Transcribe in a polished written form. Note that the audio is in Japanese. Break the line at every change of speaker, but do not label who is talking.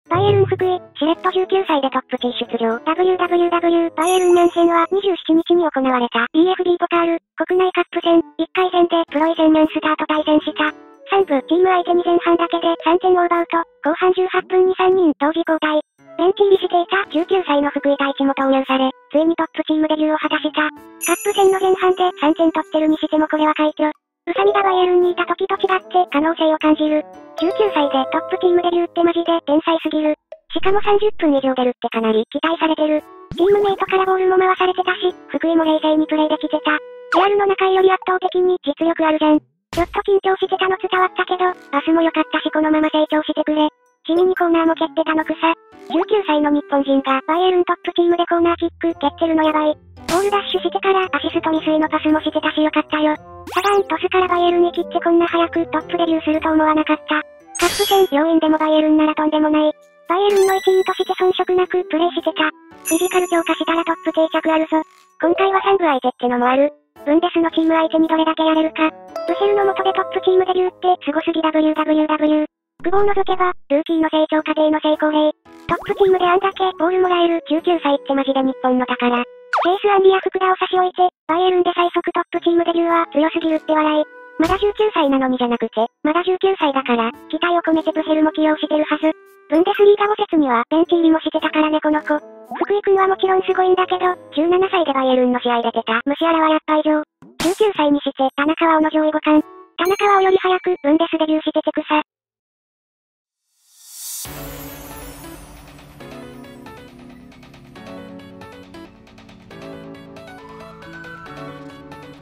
バイエルン福井、しれっと19歳でトップ T 出場。WWW バイエルンミュンヘンは27日に行われた BFB ポカール国内カップ戦1回戦でプロイセンメンスターと対戦した。3部チーム相手に前半だけで3点を奪うと、後半18分に3人同時交代。ベンチ入りしていた19歳の福井太一も投入され、ついにトップチームデビューを果たした。カップ戦の前半で3点取ってるにしてもこれは快挙。宇佐美がバイエルンにいた時と違って可能性を感じる。19歳でトップチームデビューってマジで天才すぎる。しかも30分以上出るってかなり期待されてる。チームメイトからボールも回されてたし、福井も冷静にプレーできてた。レアルの中井より圧倒的に実力あるじゃん。ちょっと緊張してたの伝わったけど、パスも良かったしこのまま成長してくれ。地味にコーナーも蹴ってたのくさ。19歳の日本人がバイエルントップチームでコーナーキック蹴ってるのやばい。ボールダッシュしてからアシスト未遂のパスもしてたしよかったよ。サガントスからバイエルンに切ってこんな早くトップデビューすると思わなかった。カップ戦要員でもバイエルンならとんでもない。バイエルンの一員として遜色なくプレーしてた。フィジカル強化したらトップ定着あるぞ。今回は3部相手ってのもある。ブンデスのチーム相手にどれだけやれるか。ブヘルの下でトップチームデビューってすごすぎ WWW。久保を除けば、ルーキーの成長過程の成功例。トップチームであんだけボールもらえる19歳ってマジで日本の宝。チェイス・アンリや福田を差し置いて、バイエルンで最速トップチームデビューは強すぎるって笑い。まだ19歳なのにじゃなくて、まだ19歳だから、期待を込めてブヘルも起用してるはず。ブンデスリーガ5節にはベンチ入りもしてたからねこの子。福井くんはもちろんすごいんだけど、17歳でバイエルンの試合出てたムシアラはやっぱ異常。19歳にして、田中碧の上位互換。田中碧より早くブンデスデビューしててくさ。